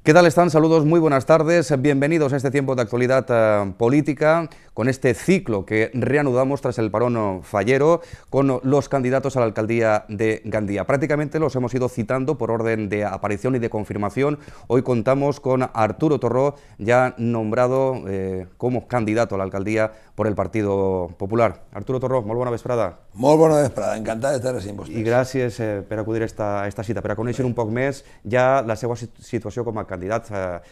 ¿Qué tal están? Saludos, muy buenas tardes. Bienvenidos a este tiempo de actualidad política, con este ciclo que reanudamos tras el parón fallero con los candidatos a la alcaldía de Gandía. Prácticamente los hemos ido citando por orden de aparición y de confirmación. Hoy contamos con Arturo Torró, ya nombrado como candidato a la alcaldía por el Partido Popular. Arturo Torró, molt bona vesprada. Molt bona vesprada, encantat d'estar així amb vostès. I gràcies per acudir a esta cita, per a conèixer un poc més ja la seva situació com a candidat.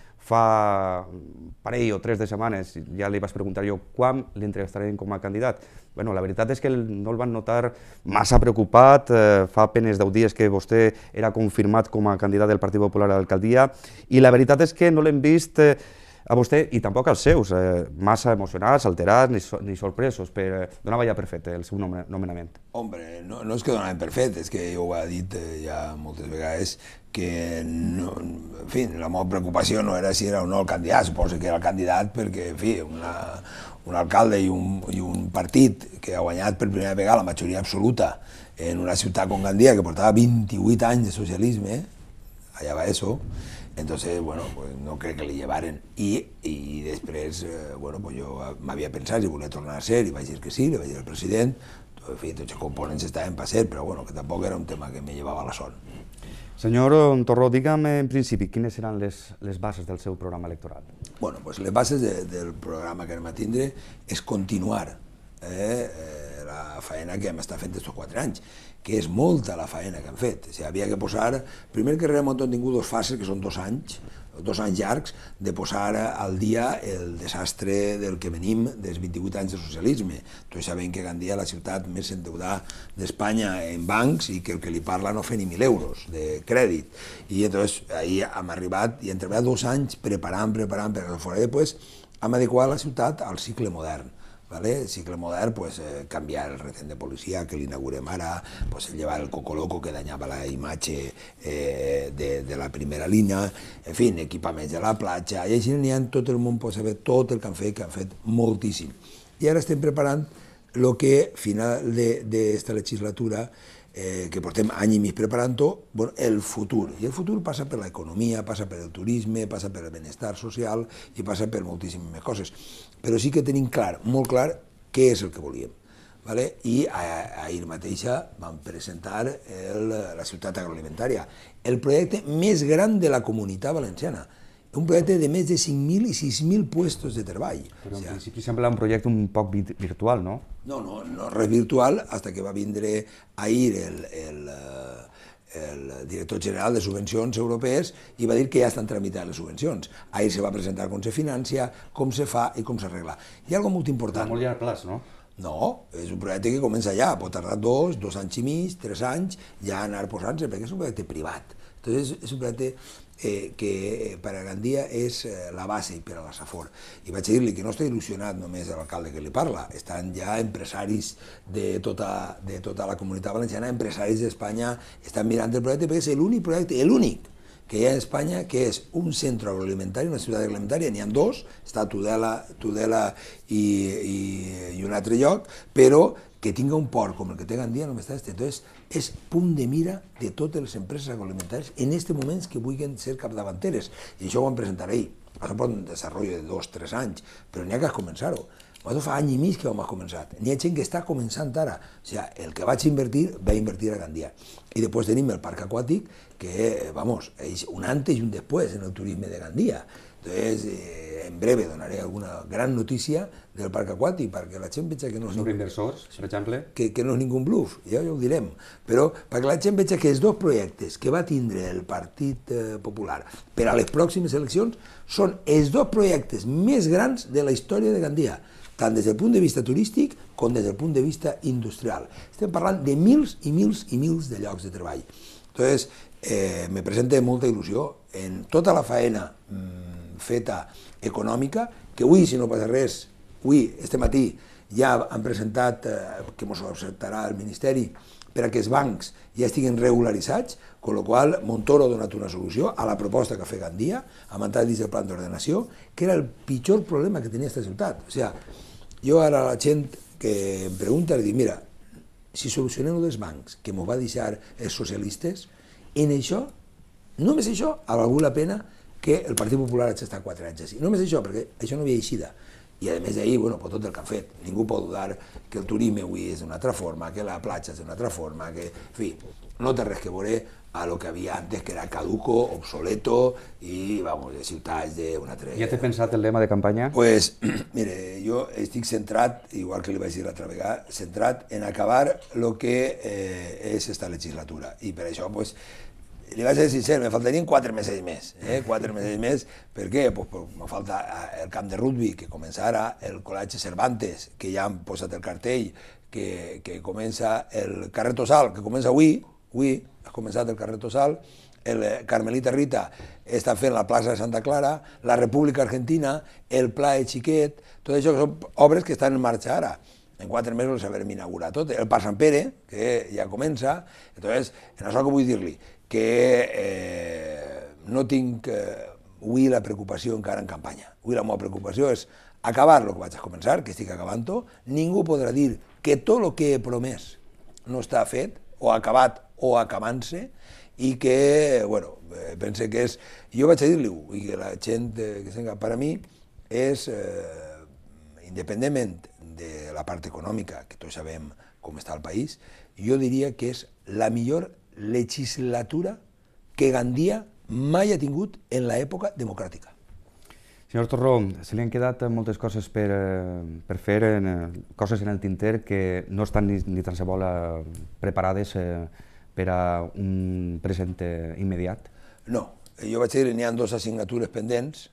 Fa parell o 3 de setmanes ja li vaig preguntar jo quan l'entrevistarem com a candidat. Bueno, la veritat és que no el van notar massa preocupat, fa apenas 10 dies que vostè era confirmat com a candidat del Partit Popular a l'alcaldia i la veritat és que no l'hem vist a vostè i tampoc als seus massa emocionats, alterats ni sorpresos, donava ja per fet el seu nomenament. Hombre, no és que donava per fet, és que jo ho he dit ja moltes vegades que, en fi, la meva preocupació no era si era o no el candidat, suposo que era el candidat perquè, en fi, un alcalde i un partit que ha guanyat per primera vegada la majoria absoluta en una ciutat com Gandia que portava 28 anys de socialisme, allà va eso. Entonces, bueno, pues no crec que li llevaren. I després, bueno, pues jo m'havia pensat si volia tornar a ser, i vaig dir que sí, li vaig dir al president, en fi, tots els components estaven per ser, però bueno, que tampoc era un tema que me llevava la son. Senyor Torró, digue'm en principi quines seran les bases del seu programa electoral. Bueno, pues les bases del programa que anem a tindre és continuar la feina que hem estat fent aquests 4 anys, que és molta la feina que hem fet. O sigui, havia que posar, primer que res hem tingut 2 fases, que són 2 anys llargs, de posar al dia el desastre del que venim dels 28 anys de socialisme. Tots sabem que Gandia és la ciutat més endeudada d'Espanya en bancs i que el que li parla no fa ni 1.000 euros de crèdit. I llavors ahir hem arribat i hem treballat 2 anys preparant perquè fora. Després hem adequat la ciutat al cicle modern. El cicle modern, canviar el retén de policia que l'inaugurem ara, llevar el Cocoloco que danyava la imatge de la primera línia, en fi, equipaments de la platja, i així n'hi ha tot el món, pot saber tot el que han fet moltíssim. I ara estem preparant el que, final d'esta legislatura, que portem any i mig preparant-ho, el futur. I el futur passa per l'economia, passa per el turisme, passa per el benestar social i passa per moltíssimes més coses. Però sí que tenim clar, molt clar, què és el que volíem. I ahir mateixa vam presentar la ciutat agroalimentària, el projecte més gran de la Comunitat Valenciana. Un projecte de més de 5.000 i 6.000 puestos de treball. Però en principi sembla un projecte un poc virtual, no? No res virtual, fins que va vindre ahir el director general de subvencions europees i va dir que ja estan tramitant les subvencions. Ahir se va presentar com se financia, com se fa i com s'arregla. Hi ha una cosa molt important. A molt llarg plaç, no? No, és un projecte que comença ja, pot tardar 2 anys i mig, 3 anys, ja anar posant-se, perquè és un projecte privat. Entonces, és un projecte que per a Gandia és la base per a la Safor. I vaig dir-li que no està il·lusionat només l'alcalde que li parla, estan ja empresaris de tota la Comunitat Valenciana, empresaris d'Espanya, estan mirant el projecte perquè és l'únic projecte, l'únic que hi ha a Espanya, que és un centre agroalimentari, una ciutat agroalimentària, n'hi ha 2, està Tudela i un altre lloc, però que tinga un port com el que té Gandia només està este. Entonces, és punt de mira de totes les empreses agroalimentàries en aquests moments que vulguin ser capdavanteres. I això ho vam presentar ahir. Això pot un desenvolupament de 2 o 3 anys, però n'hi ha que començar-ho. Nosaltres fa any i mig que vam començar. N'hi ha gent que està començant ara. O sigui, el que vaig invertir, va invertir a Gandia. I després tenim el parc aquàtic, que, vamos, és un antes i un després en el turisme de Gandia. Entonces, en breve donaré alguna gran notícia del parc aquàtic, perquè la gent veja que no és sobre inversors, per exemple, que no és ningú bluff, ja ho direm, però perquè la gent veja que els 2 projectes que va tindre el Partit Popular per a les pròximes eleccions són els 2 projectes més grans de la història de Gandia, tant des del punt de vista turístic com des del punt de vista industrial. Estem parlant de mils i mils i mils de llocs de treball. Entonces, me presenta molta il·lusió en tota la faena feta econòmica, que avui, si no passa res, avui, este matí, ja han presentat, que ens ho acceptarà el Ministeri, per a que els bancs ja estiguin regularitzats, amb la qual cosa Montoro ha donat una solució a la proposta que ha fet Gandia, ha entrat dins del pla d'ordenació, que era el pitjor problema que tenia aquesta ciutat. O sigui, jo ara a la gent que em pregunta, li dic, mira, si solucionem els bancs, que ens va deixar els socialistes, en això, només això, ha valgut la pena que el Partit Popular hagi estat 4 anys així. Només això, perquè això no havia eixida. I a més d'ahir, bueno, per tot el que han fet, ningú pot dudar que el turisme avui és d'una altra forma, que la platja és d'una altra forma, que, en fi, no té res que veure a lo que havia antes, que era caduco, obsoleto i, vamos, de ciutats d'una altra... Ja t'he pensat el lema de campanya? Pues, mire, jo estic centrat, igual que li vaig dir l'altra vegada, centrat en acabar el que és esta legislatura. I per això, pues, li vaig ser sincer, me faltarien 4 mesos més. 4 mesos més, per què? Pues, me falta el camp de rugby, que comença ara, el Col·legi Cervantes, que ja han posat el cartell, que comença el carrer Tossal, que comença avui ha començat el carrer Tossal, el Carmelita Rita està fent la plaça de Santa Clara, la República Argentina, el Pla de Xiquet, tot això que són obres que estan en marxa ara. En 4 mesos s'haurem inaugurat tot. El Pas Sant Pere, que ja comença. Entonces, en això que vull dir-li, que no tinc avui la preocupació encara en campanya. Avui la meva preocupació és acabar el que vaig a començar, que estic acabant-ho. Ningú podrà dir que tot el que he promès no està fet, o acabat, o acabant-se, i que, bueno, pense que és... Jo vaig a dir-li-ho, i que la gent que sembla, per a mi, és, independentment de la part econòmica, que tots sabem com està el país, jo diria que és la millor legislatura que Gandia mai ha tingut en l'època democràtica. Senyor Torró, se li han quedat moltes coses per fer, coses en el tinter que no estan ni tan se vol preparades per a un present immediat? No, jo vaig dir que n'hi ha 2 assignatures pendents,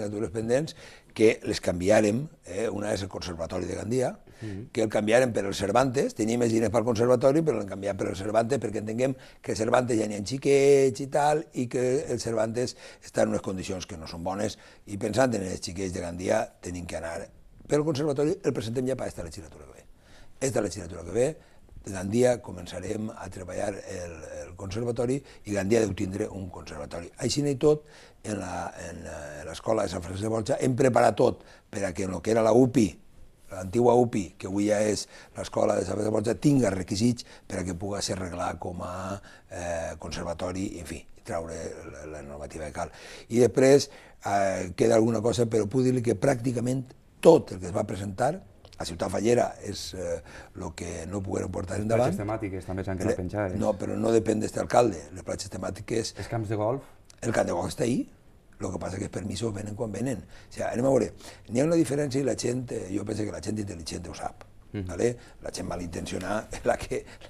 que les canviarem, una és el Conservatori de Gandia, que el canviarem per el Cervantes, tenim més diners pel Conservatori, però l'hem canviat per el Cervantes perquè entenguem que el Cervantes ja n'hi ha xiquets i tal, i que el Cervantes està en unes condicions que no són bones, i pensant en els xiquets de Gandia tenim que anar. Però el Conservatori el presentem ja per aquesta legislatura que ve. Esta legislatura que ve, Gandia començarem a treballar el conservatori i Gandia deu tindre un conservatori. Així i tot, en l'escola de Sant Francesc de Borja hem preparat tot per a que en el que era la UPI, l'antigua UPI, que avui ja és l'escola de Sant Francesc de Borja, tinga requisits per a que pugui ser arreglat com a conservatori, en fi, traure la normativa que cal. I després queda alguna cosa, però puc dir-li que pràcticament tot el que es va presentar a Ciutat Fallera és el que no pogueren portar endavant. Les platges temàtiques també s'han quedat penjades. No, però no depèn d'este alcalde. Les platges temàtiques... Els camps de golf? El camp de golf està ahí. El que passa és que els permisos venen quan venen. O sigui, anem a veure, n'hi ha una diferència i la gent, jo penso que la gent intel·ligent ho sap. La gent malintencionada és la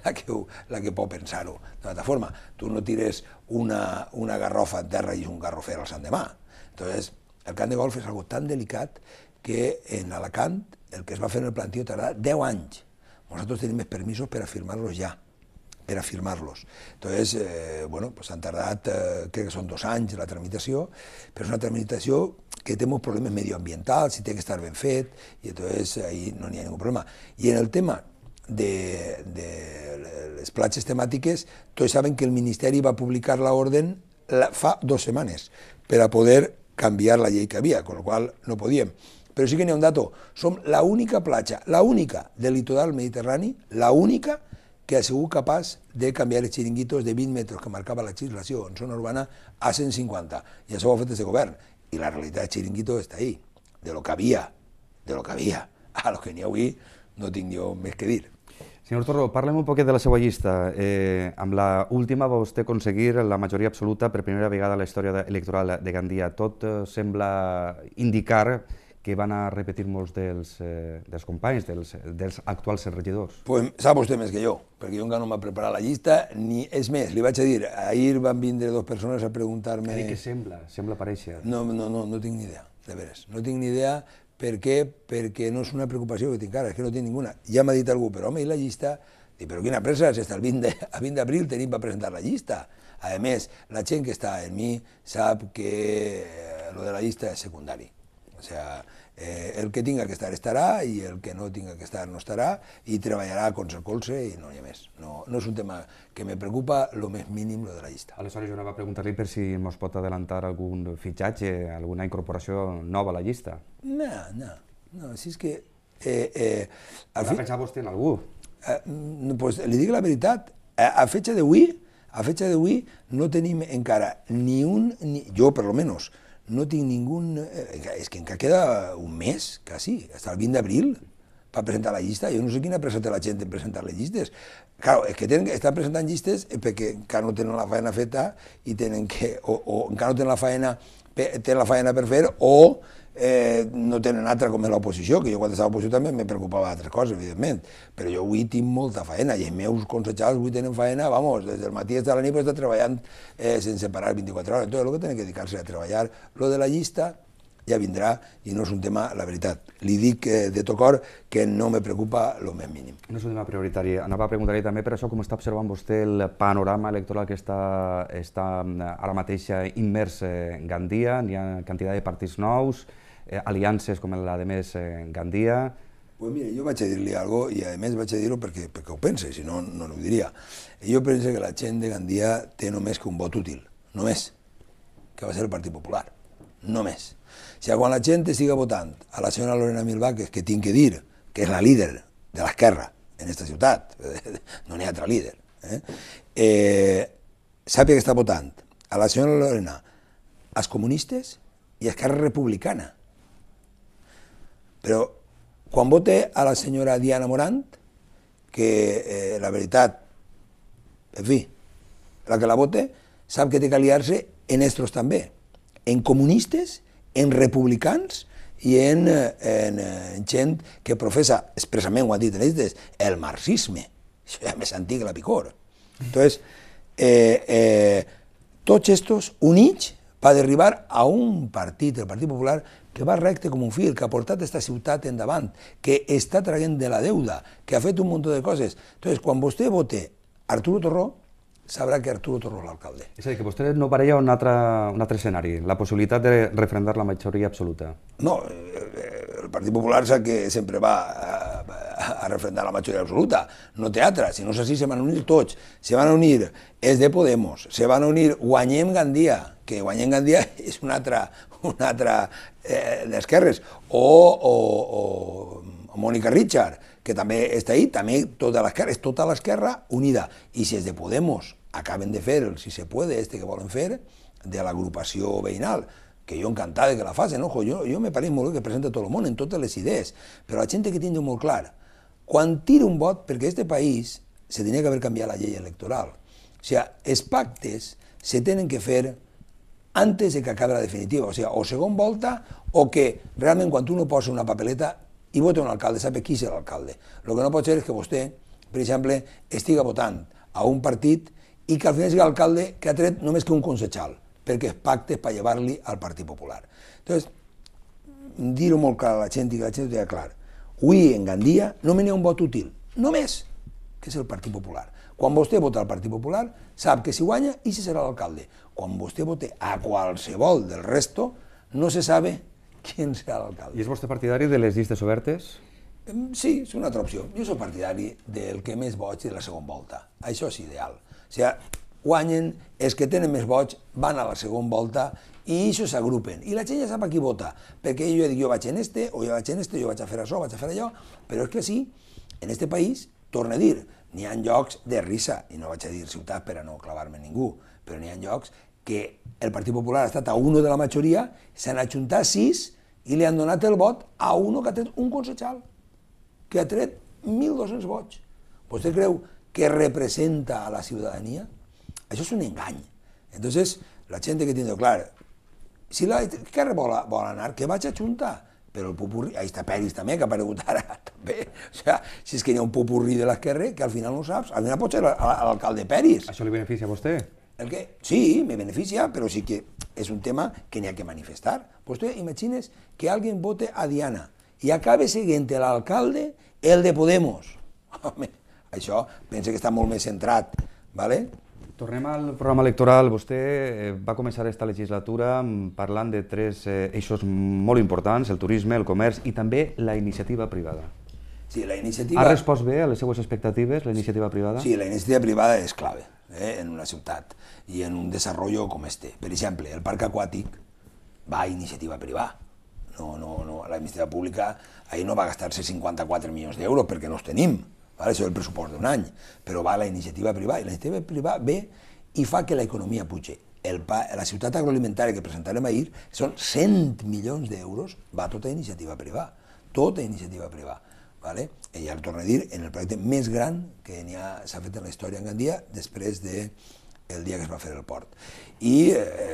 que pot pensar-ho. De tota forma, tu no tires una garrofa en terra i un garrofer al Sant Demà. Entonces, el camp de golf és algo tan delicat que en Alacant el que es va fer en el plantío tardarà 10 anys. Nosaltres tenim els permisos per a firmar-los ja, per a firmar-los. Entonces, bueno, pues han tardat, crec que són 2 anys la tramitació, però és una tramitació que té molts problemes medioambientals, i té que estar ben fet, i entonces ahí no n'hi ha ningú problema. I en el tema de les platges temàtiques, tots saben que el Ministeri va publicar l'ordre fa 2 setmanes per a poder canviar la llei que havia, con la qual no podíem. Però sí que n'hi ha un dato, som l'única platja, l'única del litoral mediterrani, l'única que ha sigut capaç de canviar els xiringuitos de 20 metres que marcava la legislació en zona urbana a 150. I això ho ha fet este govern. I la realitat del xiringuito està ahí, de lo que havia, a lo que n'hi ha avui no tinc jo més que dir. Senyor Torró, parlem un poquet de la seva llista. Amb l'última va vostè aconseguir la majoria absoluta per primera vegada a la història electoral de Gandia. Tot sembla indicar que van a repetir molts dels companys, dels actuals regidors. Pues sap vostè més que jo, perquè jo encara no m'ha preparat la llista, ni és més, li vaig a dir, ahir van vindre 2 persones a preguntar-me... Què sembla parèixer. No tinc ni idea, de veres, no tinc ni idea. Per què? Perquè no és una preocupació que tinc ara, és que no tinc ninguna. Ja m'ha dit algú, però home, i la llista? Dic, però quina pressa, si el 20 d'abril tenim per presentar la llista. A més, la gent que està en mi sap que lo de la llista és secundari. O sea, el que tinga que estar estarà i el que no tinga que estar no estarà i treballarà colze i no hi ha més. No és un tema que me preocupa lo més mínim lo de la llista. Aleshores jo anava a preguntar-li per si ens pot adelantar algun fitxatge, alguna incorporació nova a la llista. No, si és que... Va pensar vostè en algú? Pues li dic la veritat, a fetge d'avui no tenim encara ni un, jo per lo menos, no tinc ningú... És que encara queda un mes, quasi, fins el 20 d'abril, per presentar la llista. Jo no sé quina pressa té la gent de presentar les llistes. Clar, és que estan presentant llistes perquè encara no tenen la feina feta i tenen que... o encara no tenen la feina per fer, o no tenen altra com és l'oposició, que jo quan estava a l'oposició també me preocupava d'altres coses, evidentment, però jo avui tinc molta feina i els meus consellers avui tenen feina, vamos, des del matí fins a la nit estan treballant sense parar 24 hores, tot el que tenen que dedicar-se a treballar. Lo de la llista ja vindrà i no és un tema, la veritat. Li dic de tot cor que no me preocupa el més mínim. No és un tema prioritari. Anava a preguntar-li també per això com està observant vostè el panorama electoral que està ara mateix immers en Gandia, hi ha quantitat de partits nous, aliances com la de Més Gandia. Pues mira, jo vaig a dir-li alguna cosa i a més vaig a dir-ho perquè ho pense, si no, no ho diria. Jo penso que la gent de Gandia té només que un vot útil, només, que va ser el Partit Popular, només. O sigui, quan la gent estiga votant a la senyora Lorena Milbà, que tinc que dir que és la líder de l'esquerra en aquesta ciutat, no n'hi ha altra líder, sàpiga que està votant a la senyora Lorena als comunistes i a Esquerra Republicana. Però quan vote a la senyora Diana Morant, que la veritat, en fi, la que la vote sap que té que aliar-se en estos també, en comunistes, en republicans i en gent que professa, expressament ho han dit en ells, el marxisme. Això ja més antic que la picor. Entonces, tots estos units per arribar a un partit, el Partit Popular, que va recte com un fil, que ha portat aquesta ciutat endavant, que està traient de la deuda, que ha fet un munt de coses. Entonces, quan vostè vote Arturo Torró, sabrà que Arturo Torró és l'alcalde. És a dir, que vostè no parella un altre escenari, la possibilitat de referendar la majoria absoluta. No, el Partit Popular sap que sempre va a referendar la majoria absoluta, no té altra, si no és així se van unir tots, se van unir els de Podemos, se van unir Guanyem Gandia, que Guanyem Gandia és una altra d'esquerres, o Mònica Richard, que també està ahí, també tota l'esquerra, és tota l'esquerra unida. I si els de Podemos acaben de fer el si se puede, que volen fer, de l'agrupació veïnal, que jo encantat que la facin, ojo, jo me pareix molt bé que presenta tot el món en totes les idees, però la gent que tingui molt clar, quan tira un vot, perquè este país se tenia que haver canviat la llei electoral. O sigui, els pactes se tenen que fer antes de que acabi la definitiva, o sigui, o segon volta, o que realment quan tu no posa una papeleta i vota un alcalde, sap qui serà l'alcalde. El que no pot ser és que vostè, per exemple, estiga votant a un partit i que al final sigui l'alcalde que ha tret només que un concejal, perquè es pactes per llevar-li al Partit Popular. Entonces, dir-ho molt clar a la gent i que la gent ho tingui clar. Avui en Gandia només n'hi ha un vot útil, només, que és el Partit Popular. Quan vostè vota al Partit Popular, sap que si guanya, i si serà l'alcalde. Quan vostè vote a qualsevol del resto, no se sabe qui serà l'alcalde. I és vostè partidari de les llistes obertes? Sí, és una altra opció. Jo soc partidari del que més vots de la segona volta. Això és ideal. O sigui, guanyen, els que tenen més vots van a la segona volta i això s'agrupen. I la gent ja sap a qui vota, perquè jo dic, jo vaig en este, o jo vaig en este, jo vaig a fer això, vaig a fer allò, però és que sí, en este país, torno a dir, n'hi ha llocs de risa, i no vaig a dir ciutat per a no clavar-me ningú, però n'hi ha llocs que el Partit Popular ha estat a uno de la majoria, s'han ajuntat 6 i li han donat el vot a uno que ha tret un concejal, que ha tret 1.200 vots. Vostè creu que representa a la ciutadania? Això és un engany. Entonces, la gent que tiene clar, si l'esquerra vol anar, que vaig a ajuntar, però el popurrí, ahí està Peris també, que ha aparegut ara, també. O sigui, si és que hi ha un popurrí de l'esquerra, que al final no saps, al final pot ser l'alcalde Peris. Això li beneficia a vostè? El que? Sí, me beneficia, però sí que és un tema que n'hi ha que manifestar. Vostè imagines que alguien vote a Diana i acabe seguint l'alcalde el de Podemos. Home, això pensa que està molt més centrat, ¿vale? Tornem al programa electoral. Vostè va començar aquesta legislatura parlant de 3 eixos molt importants, el turisme, el comerç i també la iniciativa privada. Sí, la iniciativa... Ha respost bé a les seues expectatives, la iniciativa privada? Sí, la iniciativa privada és clave en una ciutat i en un desenvolupament com este. Per exemple, el parc aquàtic va a iniciativa privada. La iniciativa pública ahí no va gastar-se 54 milions d'euros perquè no els tenim. Això és el pressupost d'un any, però va a la iniciativa privada i la iniciativa privada ve i fa que l'economia pugi. la ciutat agroalimentària que presentarem ahir són 100 milions d'euros, va tota iniciativa privada, tota iniciativa privada. Vale? I ja ho torno a dir, en el projecte més gran que s'ha fet en la història en Gandia després del dia que es va fer el port. I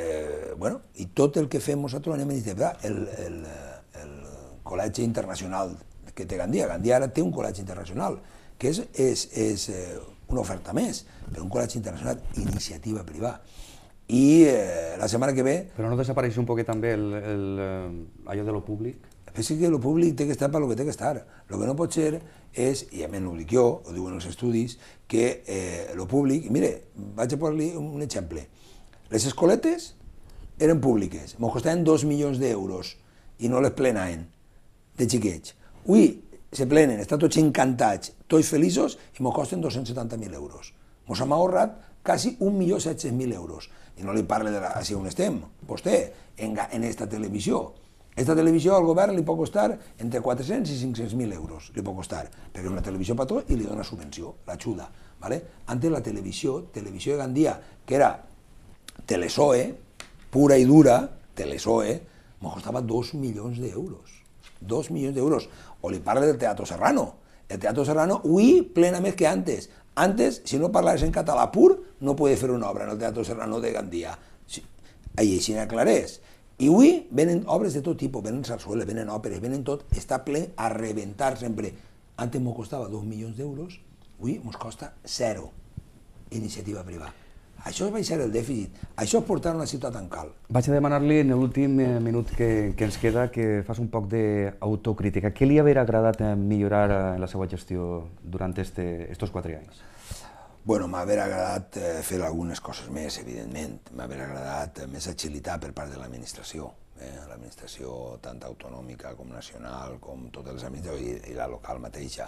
tot el que fem nosaltres anem a iniciativa. El col·legi internacional que té Gandia ara té un col·legi internacional, que és una oferta més, però un col·legi internacional, iniciativa privada. I la setmana que ve... Però no desapareix un poquet també allò de lo públic? Penso que el públic té que estar per lo que té que estar. El que no pot ser és, i a més no ho dic jo, ho diuen els estudis, que el públic... Mire, vaig a posar-li un exemple. Les escoletes eren públiques, ens costaven 2 milions d'euros i no les plenaven de xiquets. Avui se plenen, estan tots encantats, tots feliços i ens costen 270.000 euros. Ens hem ahorrat quasi 1.700.000 euros. I no li parle de si on estem, vostè, en esta televisió. Esta televisió al govern li pot costar entre 400 i 500.000 euros, li pot costar, perquè és una televisió patró i li dona subvenció, l'ajuda. Antes la televisió de Gandia, que era Telesoe, pura i dura, Telesoe, ens costava 2 milions d'euros. 2 milions d'euros. O li parle del Teatro Serrano. El Teatro Serrano, avui, plena més que antes. Antes, si no parlaves en català pur, no podies fer una obra en el Teatro Serrano de Gandia. Així n'aclarés. I avui venen obres de tot tipus, venen sarsueles, venen òperes, venen tot, està ple a rebentar sempre. Antes ens costava 2 milions d'euros, avui ens costa 0. Iniciativa privada. Això va ser el dèficit, això és portar una ciutat en cal. Vaig a demanar-li en l'últim minut que ens queda que fas un poc d'autocrítica. Què li hauria agradat millorar en la seva gestió durant estos 4 anys? Bueno, m'hauria agradat fer algunes coses més, evidentment. M'hauria agradat més agilitat per part de l'administració. L'administració tant autonòmica com nacional, com totes les administracions i la local mateixa.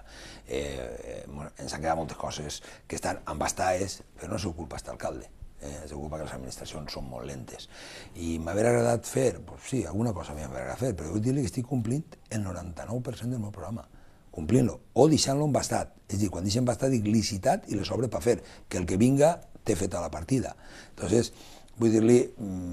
Ens han quedat moltes coses que estan embastades, però no és culpa d'estar alcalde. És culpa que les administracions són molt lentes. I m'hauria agradat fer, sí, alguna cosa m'hauria agradat fer, però vull dir-li que estic complint el 99% del meu programa. Complint-lo, o deixant-lo embastat. És a dir, quan deixen embastat dic licitat i les obres per fer, que el que vinga té feta la partida. Entonces, vull dir-li,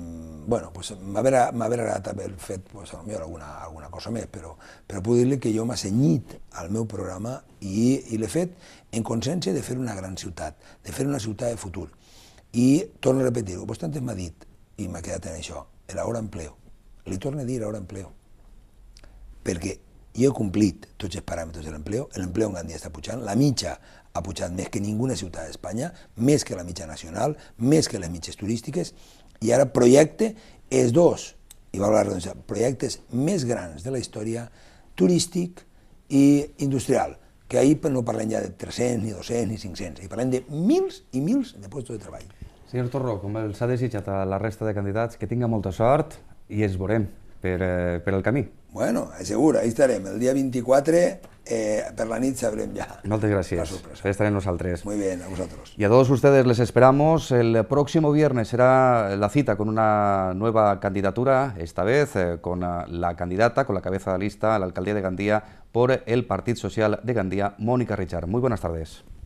m'hauria agradat haver fet potser alguna cosa més, però puc dir-li que jo m'he cenyit al meu programa i l'he fet en consciència de fer una gran ciutat, de fer una ciutat de futur. I torno a repetir-ho, vostè antes m'ha dit, i m'ha quedat en això, l'hora empleo. Li torno a dir l'hora empleo. Perquè jo he complit tots els paràmetres de l'empleo en Gandia està pujant, la mitja ha pujat més que ninguna ciutat d'Espanya, més que la mitja nacional, més que les mitges turístiques, i ara projecte els dos, i va parlar de projectes més grans de la història, turístic i industrial, que ahir no parlem ja de 300, ni 200, ni 500, i parlem de mils i mils de llocs de treball. Senyor Torró, com els ha desitjat a la resta de candidats, que tinga molta sort i ens veurem per el camí. Bueno, segur, ahí estarem. El dia 24, per la nit sabrem ya. Muchas gracias. Ahí estaremos nosotros. Muy bien, a vosotros. Y a todos ustedes les esperamos. El próximo viernes será la cita con una nueva candidatura, esta vez con la candidata, con la cabeza de lista a la alcaldía de Gandia por el Partido Social de Gandia, Mónica Richard. Muy buenas tardes.